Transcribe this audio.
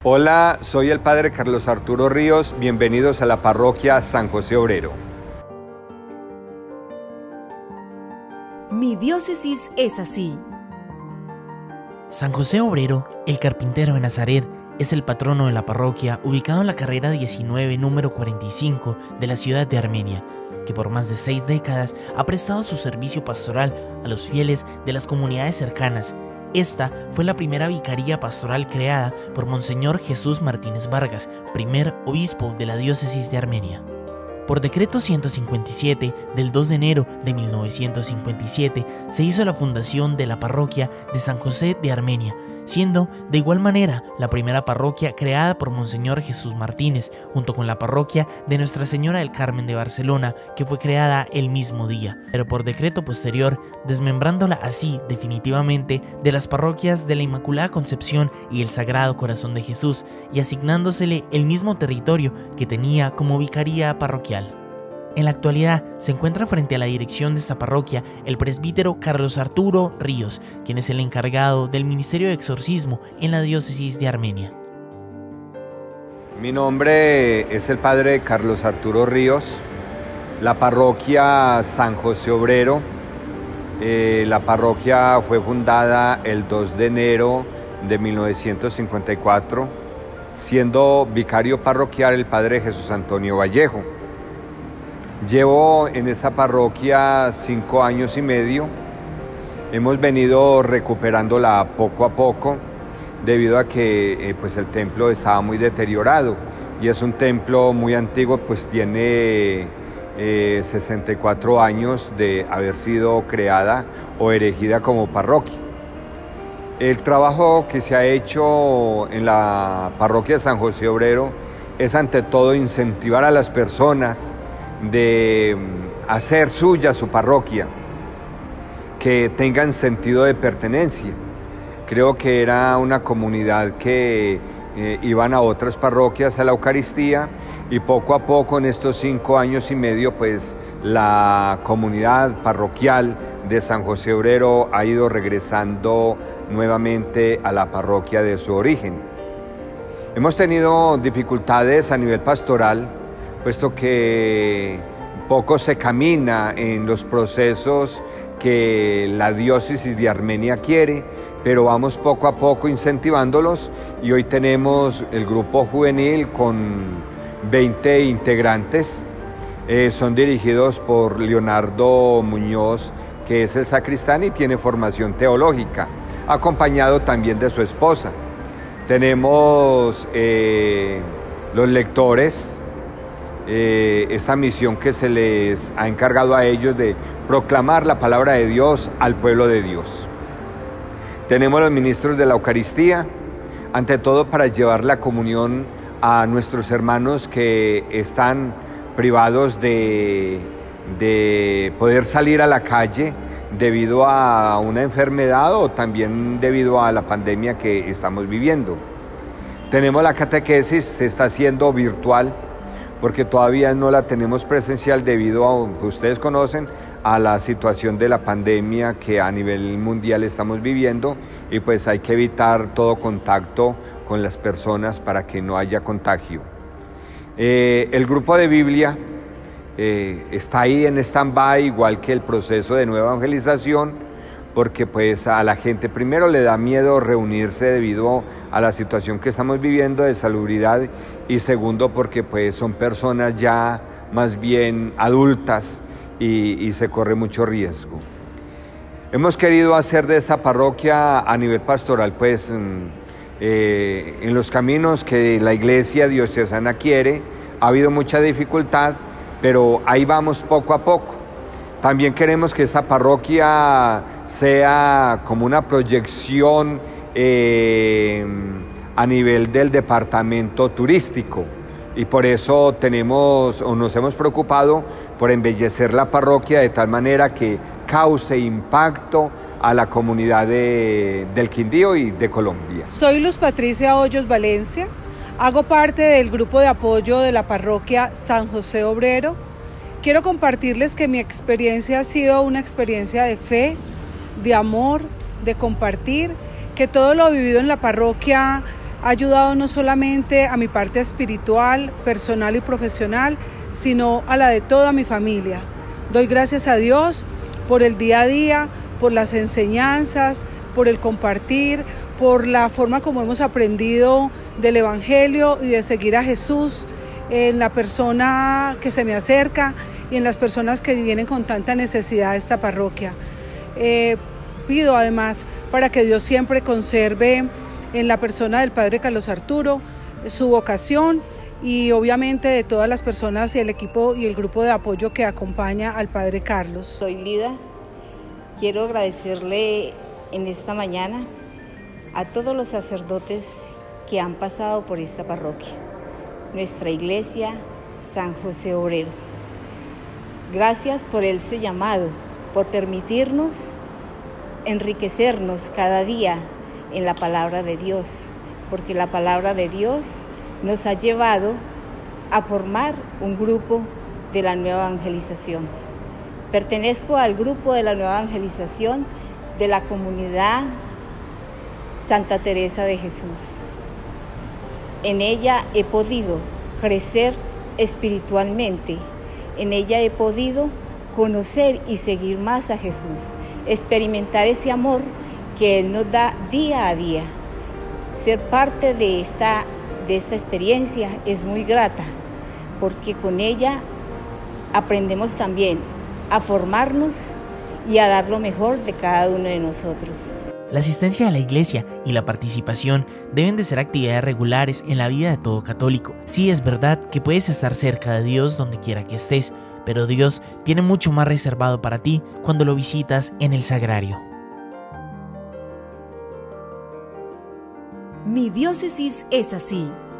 Hola, soy el Padre Carlos Arturo Ríos, bienvenidos a la parroquia San José Obrero. Mi diócesis es así. San José Obrero, el carpintero de Nazaret, es el patrono de la parroquia ubicado en la carrera 19, número 45 de la ciudad de Armenia, que por más de 6 décadas ha prestado su servicio pastoral a los fieles de las comunidades cercanas. Esta fue la primera vicaría pastoral creada por Monseñor Jesús Martínez Vargas, primer obispo de la diócesis de Armenia. Por decreto 157 del 2 de enero de 1957 se hizo la fundación de la parroquia de San José de Armenia, siendo de igual manera la primera parroquia creada por Monseñor Jesús Martínez, junto con la parroquia de Nuestra Señora del Carmen de Barcelona, que fue creada el mismo día, pero por decreto posterior, desmembrándola así definitivamente de las parroquias de la Inmaculada Concepción y el Sagrado Corazón de Jesús, y asignándosele el mismo territorio que tenía como vicaría parroquial. En la actualidad se encuentra frente a la dirección de esta parroquia el presbítero Carlos Arturo Ríos, quien es el encargado del Ministerio de Exorcismo en la diócesis de Armenia. Mi nombre es el Padre Carlos Arturo Ríos, la parroquia San José Obrero. La parroquia fue fundada el 2 de enero de 1954, siendo vicario parroquial el Padre Jesús Antonio Vallejo. Llevo en esta parroquia 5 años y medio. Hemos venido recuperándola poco a poco debido a que el templo estaba muy deteriorado y es un templo muy antiguo, pues tiene 64 años de haber sido creada o erigida como parroquia. El trabajo que se ha hecho en la parroquia de San José Obrero es ante todo incentivar a las personas de hacer suya su parroquia, que tengan sentido de pertenencia. Creo que era una comunidad que iban a otras parroquias a la Eucaristía y poco a poco en estos 5 años y medio pues la comunidad parroquial de San José Obrero ha ido regresando nuevamente a la parroquia de su origen. Hemos tenido dificultades a nivel pastoral, puesto que poco se camina en los procesos que la diócesis de Armenia quiere, pero vamos poco a poco incentivándolos y hoy tenemos el grupo juvenil con 20 integrantes. Son dirigidos por Leonardo Muñoz, que es el sacristán y tiene formación teológica, acompañado también de su esposa. Tenemos los lectores, esta misión que se les ha encargado a ellos de proclamar la palabra de Dios al pueblo de Dios. Tenemos los ministros de la Eucaristía, ante todo para llevar la comunión a nuestros hermanos que están privados de poder salir a la calle debido a una enfermedad o también debido a la pandemia que estamos viviendo. Tenemos la catequesis, se está haciendo virtual, porque todavía no la tenemos presencial debido a, ustedes conocen, a la situación de la pandemia que a nivel mundial estamos viviendo y pues hay que evitar todo contacto con las personas para que no haya contagio. El grupo de Biblia está ahí en stand-by, igual que el proceso de nueva evangelización, porque pues a la gente primero le da miedo reunirse debido a la situación que estamos viviendo de salubridad y segundo porque pues son personas ya más bien adultas y se corre mucho riesgo. Hemos querido hacer de esta parroquia a nivel pastoral pues en los caminos que la iglesia diocesana quiere. Ha habido mucha dificultad, pero ahí vamos poco a poco. También queremos que esta parroquia sea como una proyección a nivel del departamento turístico y por eso nos hemos preocupado por embellecer la parroquia de tal manera que cause impacto a la comunidad del Quindío y de Colombia. Soy Luz Patricia Hoyos Valencia, hago parte del grupo de apoyo de la parroquia San José Obrero. Quiero compartirles que mi experiencia ha sido una experiencia de fe, de amor, de compartir, que todo lo vivido en la parroquia ha ayudado no solamente a mi parte espiritual, personal y profesional, sino a la de toda mi familia. Doy gracias a Dios por el día a día, por las enseñanzas, por el compartir, por la forma como hemos aprendido del Evangelio y de seguir a Jesús en la persona que se me acerca y en las personas que vienen con tanta necesidad a esta parroquia. Pido además para que Dios siempre conserve en la persona del Padre Carlos Arturo su vocación y obviamente de todas las personas y el equipo y el grupo de apoyo que acompaña al Padre Carlos. Soy Lida. Quiero agradecerle en esta mañana a todos los sacerdotes que han pasado por esta parroquia, nuestra iglesia San José Obrero. Gracias por ese llamado, por permitirnos enriquecernos cada día en la palabra de Dios, porque la palabra de Dios nos ha llevado a formar un grupo de la nueva evangelización. Pertenezco al grupo de la nueva evangelización de la comunidad Santa Teresa de Jesús. En ella he podido crecer espiritualmente, en ella he podido conocer y seguir más a Jesús, experimentar ese amor que Él nos da día a día. Ser parte de esta experiencia es muy grata, porque con ella aprendemos también a formarnos y a dar lo mejor de cada uno de nosotros. La asistencia a la iglesia y la participación deben de ser actividades regulares en la vida de todo católico. Sí, es verdad que puedes estar cerca de Dios donde quiera que estés, pero Dios tiene mucho más reservado para ti cuando lo visitas en el sagrario. Mi diócesis es así.